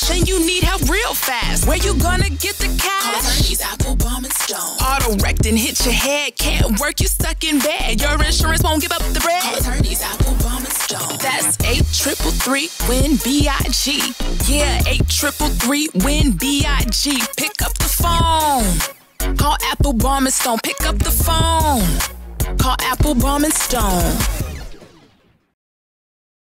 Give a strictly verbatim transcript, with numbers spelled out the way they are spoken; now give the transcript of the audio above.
cash and you need help real fast. Where you gonna get the cash? Call attorneys Applebaum and Stone. Auto wrecked and hit your head. Can't work, you stuck in bed. Your insurance won't give up the bread. Call attorneys Applebaum and Stone. That's eight triple three win B I G. Yeah, eight triple three win B I G. Pick up the phone. Call Applebaum and Stone. Pick up the phone. Call Applebaum and Stone.